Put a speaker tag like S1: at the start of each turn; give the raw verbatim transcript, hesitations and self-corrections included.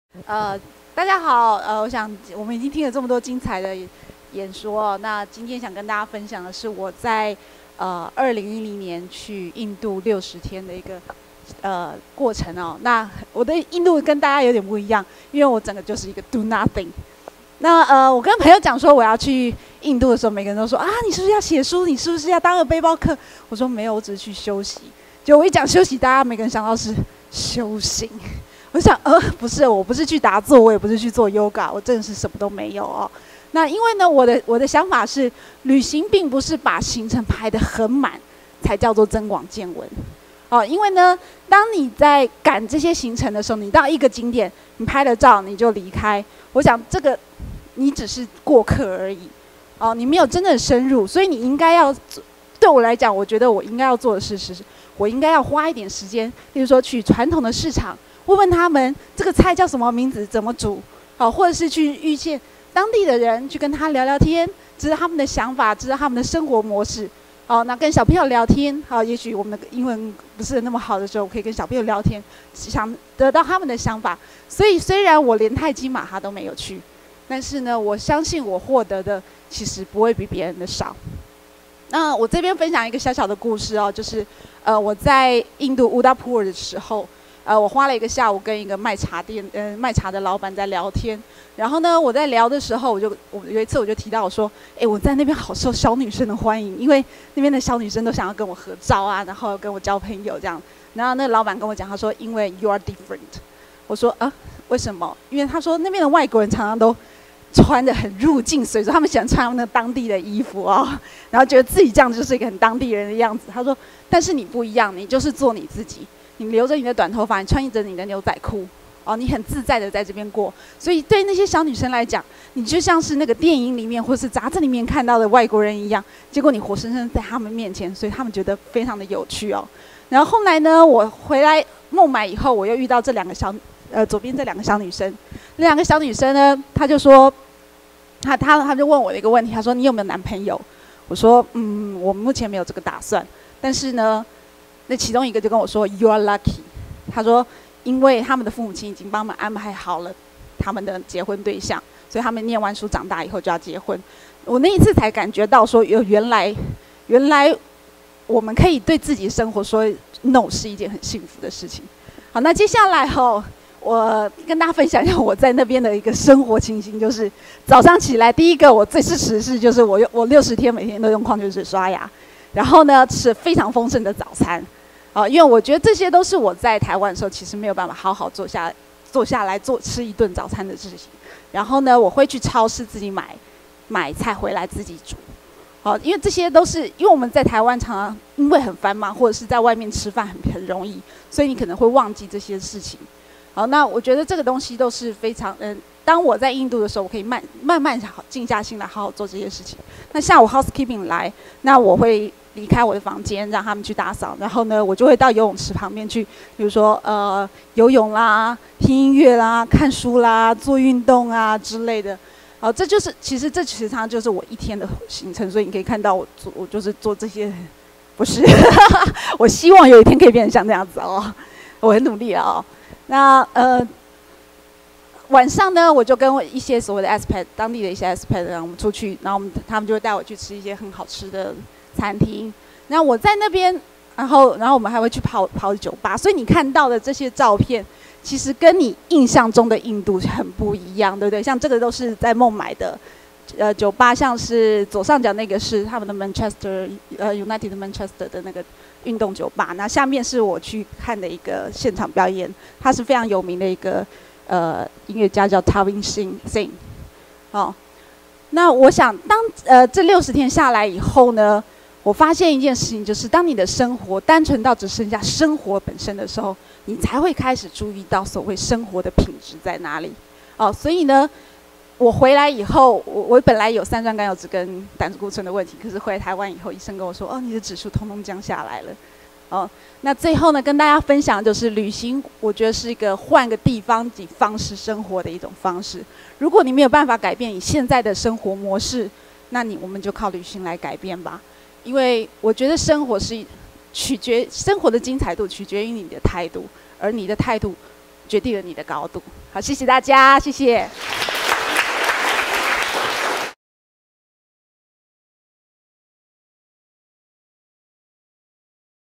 S1: 呃，大家好，呃，我想我们已经听了这么多精彩的演说，那今天想跟大家分享的是我在呃二零一零年去印度六十天的一个呃过程哦。那我的印度跟大家有点不一样，因为我整个就是一个 do nothing。那呃，我跟朋友讲说我要去印度的时候，每个人都说啊，你是不是要写书？你是不是要当个背包客？我说没有，我只是去休息。就我一讲休息，大家每个人想到是修行。我想，呃，不是，我不是去打坐，我也不是去做 yoga， 我真的是什么都没有哦。那因为呢，我的我的想法是，旅行并不是把行程排得很满，才叫做增广见闻。哦，因为呢，当你在赶这些行程的时候，你到一个景点，你拍了照你就离开，我想这个你只是过客而已。哦，你没有真正深入，所以你应该要，对我来讲，我觉得我应该要做的事是，我应该要花一点时间，例如说去传统的市场。问问他们这个菜叫什么名字，怎么煮，好，或者是去遇见当地的人，去跟他聊聊天，知道他们的想法，知道他们的生活模式，好，那跟小朋友聊天，好，也许我们的英文不是那么好的时候，可以跟小朋友聊天，想得到他们的想法。所以虽然我连泰姬玛哈都没有去，但是呢，我相信我获得的其实不会比别人的少。那我这边分享一个小小的故事哦，就是呃我在印度乌达普尔的时候。呃，我花了一个下午跟一个卖茶店，呃，卖茶的老板在聊天。然后呢，我在聊的时候，我就我有一次我就提到我说，哎，我在那边好受小女生的欢迎，因为那边的小女生都想要跟我合照啊，然后跟我交朋友这样。然后那个老板跟我讲，他说，因为 you are different。我说啊，为什么？因为他说那边的外国人常常都穿得很入境随俗，他们喜欢穿他们的当地的衣服哦，然后觉得自己这样就是一个很当地人的样子。他说，但是你不一样，你就是做你自己。你留着你的短头发，你穿着你的牛仔裤，哦，你很自在的在这边过。所以对那些小女生来讲，你就像是那个电影里面或是杂志里面看到的外国人一样。结果你活生生在他们面前，所以他们觉得非常的有趣哦。然后后来呢，我回来孟买以后，我又遇到这两个小，呃，左边这两个小女生。那两个小女生呢，她就说，她她她就问我的一个问题，她说你有没有男朋友？我说嗯，我目前没有这个打算，但是呢。那其中一个就跟我说 ，You are lucky。他说，因为他们的父母亲已经帮他们安排好了他们的结婚对象，所以他们念完书长大以后就要结婚。我那一次才感觉到说，有原来，原来我们可以对自己的生活说 no 是一件很幸福的事情。好，那接下来哈，我跟大家分享一下我在那边的一个生活情形，就是早上起来，第一个我最支持的事就是我用我六十天每天都用矿泉水刷牙，然后呢吃非常丰盛的早餐。哦，因为我觉得这些都是我在台湾的时候其实没有办法好好坐下坐下来做吃一顿早餐的事情。然后呢，我会去超市自己买买菜回来自己煮。好，因为这些都是因为我们在台湾常常因为很繁忙，或者是在外面吃饭很很容易，所以你可能会忘记这些事情。好，那我觉得这个东西都是非常嗯、呃，当我在印度的时候，我可以慢慢慢好静下心来好好做这些事情。那下午 housekeeping 来，那我会离开我的房间，让他们去打扫，然后呢，我就会到游泳池旁边去，比如说呃游泳啦、听音乐啦、看书啦、做运动啊之类的。好，这就是其实这其实上就是我一天的行程，所以你可以看到我做我就是做这些，不是，我希望有一天可以变成像这样子哦，我很努力了哦。那呃晚上呢，我就跟一些所谓的 expat 当地的一些 expat 然后我们出去，然后我们他们就会带我去吃一些很好吃的餐厅。那我在那边，然后然后我们还会去跑跑酒吧，所以你看到的这些照片，其实跟你印象中的印度很不一样，对不对？像这个都是在孟买的，呃，酒吧，像是左上角那个是他们的 Manchester 呃 United Manchester 的那个运动酒吧，那下面是我去看的一个现场表演，他是非常有名的一个呃音乐家叫 Tavin Singh， 哦，那我想当呃这六十天下来以后呢，我发现一件事情，就是当你的生活单纯到只剩下生活本身的时候，你才会开始注意到所谓生活的品质在哪里。哦，所以呢，我回来以后，我我本来有三酸甘油酯跟胆固醇的问题，可是回台湾以后，医生跟我说，哦，你的指数通通降下来了。哦，那最后呢，跟大家分享就是旅行，我觉得是一个换个地方及方式生活的一种方式。如果你没有办法改变你现在的生活模式，那你我们就靠旅行来改变吧。因为我觉得生活是取决生活的精彩度取决于你的态度，而你的态度决定了你的高度。好，谢谢大家，谢谢。